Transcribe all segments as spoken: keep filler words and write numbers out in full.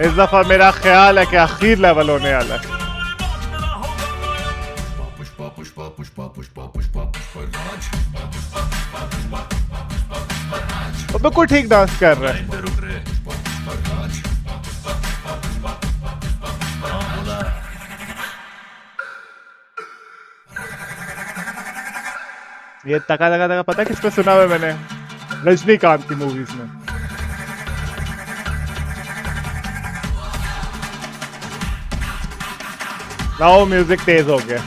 इस दफा मेरा ख्याल है कि आखिर लेवल होने वाला है। पुष्पा पुष्पा पुष्पा पुष्पा पुष्पा पुष्पा राज वो बिल्कुल ठीक डांस कर रहा है। रुक रहे पुष्पा राज ये तका तका तका पता है किस पे सुना हुआ है मैंने? रजनीकांत की मूवीज में। लाओ म्यूजिक तेज हो गया।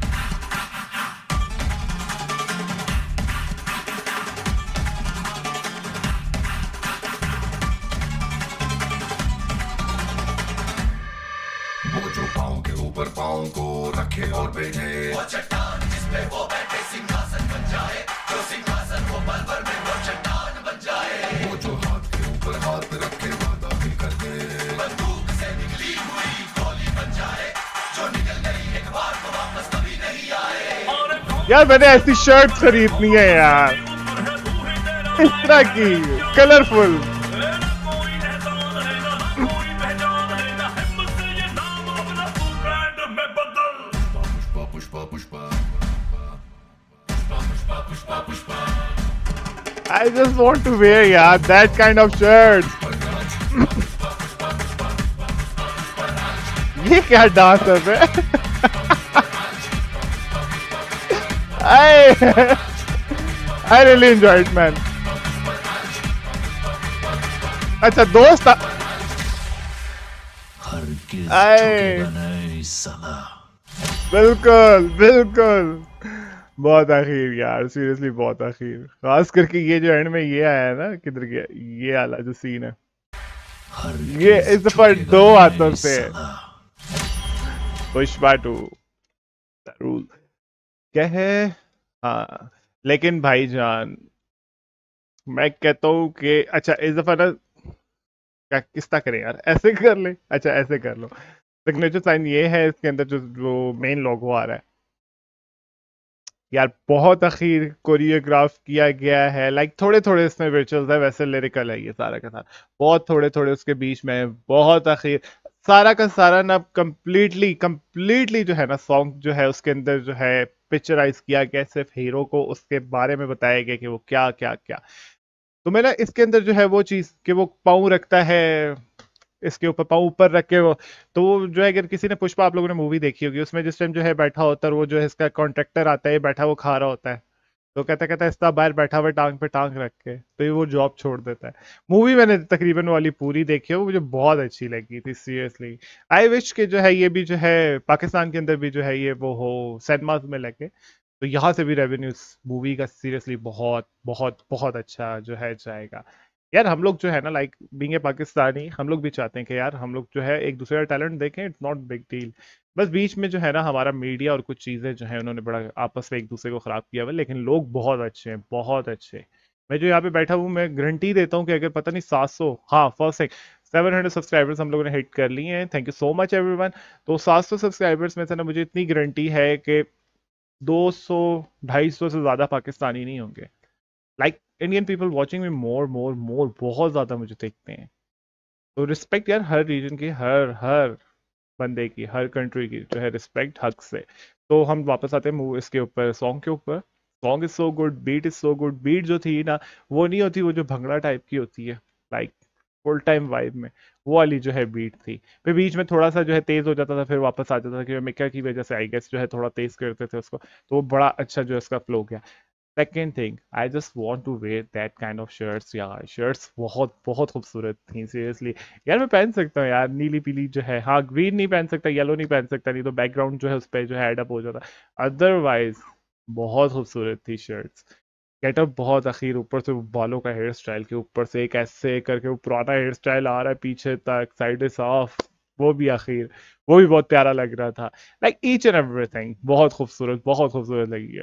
वो जो पाँव के ऊपर पाँव को रखे और बैठे, वो चट्टान जिसपे वो बैठे सिंहासन बन जाए, जो सिंहासन वो पल भर में वो चट्टान बन जाए। वो जो हाथ के ऊपर हाथ रखे वादा भी कर दे, बंदूक से निकली हुई गोली बन जाए, जो निकल गई एक बार तो वापस कभी नहीं आए। यार मैंने ऐसी शर्ट खरीदनी है यार, इस तरह की colourful. I just want to wear yeah that kind of shirt. ये क्या डांस है बे? I I really enjoy it man. अच्छा दोस्त आए बिल्कुल बिल्कुल बहुत आखिर यार, सीरियसली बहुत आखिर। खास करके ये जो एंड में ये आया है ना, किधर गया ये वाला जो सीन है, ये इस दफा दो हाथों से पुष्पा टू रूल क्या है। हाँ लेकिन भाईजान मैं कहता हूँ कि अच्छा इस दफा ना क्या किस तरह करें यार, ऐसे कर ले। अच्छा ऐसे कर लो। सिग्नेचर साइन ये है इसके अंदर जो जो मेन लोगो आ रहा है यार, बहुत अखीर कोरियोग्राफ किया गया है। लाइक थोड़े थोड़े इसमें विजुअल्स है, वैसे लिरिकल है ये सारा का सारा, बहुत थोड़े थोड़े उसके बीच में बहुत अखीर सारा का सारा ना कंप्लीटली कंप्लीटली जो है ना सॉन्ग जो है उसके अंदर जो है पिक्चराइज किया गया, सिर्फ हीरो को उसके बारे में बताया गया कि वो क्या क्या क्या। तो मैं ना इसके अंदर जो है वो चीज कि वो पाँव रखता है इसके ऊपर, पाँव ऊपर रख के वो, तो वो जो है अगर किसी ने पुष्पा आप लोगों ने मूवी देखी होगी उसमें जिस टाइम जो है बैठा होता है वो जो है इसका कॉन्ट्रैक्टर आता है बैठा वो खा रहा होता है, तो कहता कहता है इस तरह बाहर बैठा हुआ टांग पे टांग रख के, तो ये वो जॉब छोड़ देता है। मूवी मैंने तकरीबन वाली पूरी देखी है, वो मुझे बहुत अच्छी लगी थी सीरियसली। आई विश के जो है ये भी जो है पाकिस्तान के अंदर भी जो है ये वो हो सिनेमाज में लगे, तो यहाँ से भी रेवेन्यूज मूवी का सीरियसली बहुत बहुत बहुत अच्छा जो है जाएगा। यार हम लोग जो है ना लाइक बीइंग ए पाकिस्तानी हम लोग भी चाहते हैं कि यार हम लोग जो है एक दूसरे का टैलेंट देखें, इट्स नॉट बिग डील। बस बीच में जो है ना हमारा मीडिया और कुछ चीज़ें जो है उन्होंने बड़ा आपस में एक दूसरे को खराब किया हुआ है, लेकिन लोग बहुत अच्छे हैं बहुत अच्छे। मैं जो यहाँ पे बैठा हूँ मैं गारंटी देता हूँ कि अगर पता नहीं सात सौ, हाँ first thing seven hundred subscribers हम लोगों ने हिट कर लिए हैं, thank you so much everyone. तो सात सौ सब्सक्राइबर्स में से ना मुझे इतनी गारंटी है कि दो सौ ढाई सौ से ज़्यादा पाकिस्तानी नहीं होंगे। लाइक इंडियन पीपल वॉचिंग में मोर मोर मोर बहुत ज़्यादा मुझे देखते हैं। तो रिस्पेक्ट यार हर रीजन की, हर हर बंदे की, हर कंट्री की जो है रिस्पेक्ट हक से। तो हम वापस आते हैं मूव इसके ऊपर सॉन्ग के ऊपर। Song is so good, beat is so good. Beat जो थी ना वो नहीं होती वो जो भंगड़ा टाइप की होती है, लाइक फुल टाइम वाइब में वो वाली जो है बीट थी। फिर बीच में थोड़ा सा जो है तेज हो जाता था फिर वापस आ जाता था कि मिक्का की वजह से आई गेस जो है थोड़ा तेज करते थे उसको, तो वो बड़ा अच्छा जो है उसका फ्लो गया। Second thing I just want to wear that kind of shirts यार, शर्ट्स बहुत बहुत खूबसूरत थी सीरियसली। यार मैं पहन सकता हूँ यार नीली पीली जो है, हाँ ग्रीन नहीं पहन सकता, येलो नहीं पहन सकता, नहीं तो बैकग्राउंड जो है उस पर जो है एडअप हो जाता। अदरवाइज बहुत खूबसूरत थी शर्ट्स। गेटअप बहुत अखीर, ऊपर से वो बालों का हेयर स्टाइल के ऊपर से एक ऐसे करके वो पुराना हेयर स्टाइल आ रहा है पीछे तक, साइड साफ, वो भी अखीर वो भी बहुत प्यारा लग रहा था। लाइक ईच एंड एवरीथिंग बहुत खूबसूरत बहुत खूबसूरत लगी है।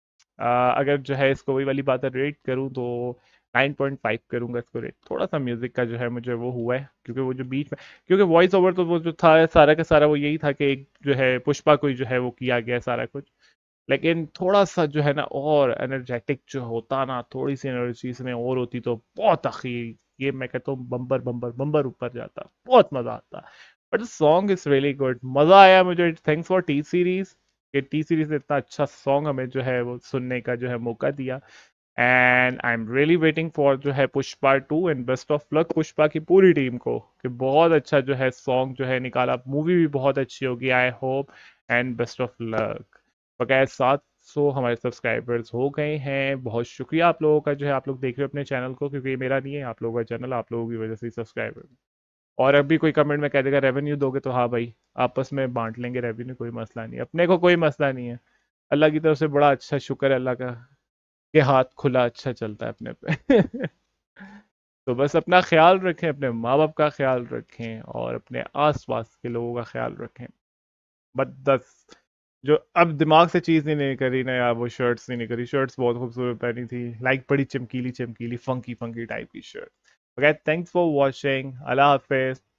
आ, अगर जो है इसको वही वाली बात है रेट करूँ तो नाइन पॉइंट फाइव करूंगा इसको रेट। थोड़ा सा म्यूजिक का जो है मुझे वो हुआ है क्योंकि वो जो बीच में, क्योंकि वॉइस ओवर तो वो जो था सारा का सारा वो यही था कि एक जो है पुष्पा को ही जो है वो किया गया सारा कुछ, लेकिन थोड़ा सा जो है ना और एनर्जेटिक जो होता ना, थोड़ी सी एनर्जी इसमें और होती तो बहुत अखीर ये मैं कहता हूँ बम्बर बम्बर बम्बर ऊपर जाता, बहुत मजा आता। But song is really good, मजा आया मुझे। थैंक्स फॉर टी सीरीज, कि टी सीरीज ने इतना अच्छा सॉन्ग हमें जो है वो सुनने का जो है मौका दिया। And I am really waiting for जो है Pushpa two, and best of luck Pushpa की पूरी टीम को, कि बहुत अच्छा जो है सॉन्ग जो है निकाला, मूवी भी बहुत अच्छी होगी I hope. And best of luck. बगैर सात सौ हमारे सब्सक्राइबर्स हो गए हैं, बहुत शुक्रिया आप लोगों का जो है, आप लोग देख रहे हो अपने चैनल को, क्योंकि ये मेरा नहीं है, आप लोगों का चैनल, आप लोगों की वजह से सब्सक्राइबर। और अभी कोई कमेंट में कह देगा रेवेन्यू दोगे, तो हाँ भाई आपस में बांट लेंगे रेवेन्यू, कोई मसला नहीं है, अपने को कोई मसला नहीं है। अल्लाह की तरफ से बड़ा अच्छा शुक्र है अल्लाह का, कि हाथ खुला अच्छा चलता है अपने पे। तो बस अपना ख्याल रखें, अपने माँ बाप का ख्याल रखें, और अपने आसपास के लोगों का ख्याल रखें। बट दस जो अब दिमाग से चीज़ नहीं नहीं करी ना यार, वो शर्ट्स नहीं करी, शर्ट्स बहुत खूबसूरत पहनी थी, लाइक बड़ी चमकीली चमकीली फंकी फंकी टाइप की shirt. Okay, thanks for watching, अल्लाह हाफिज।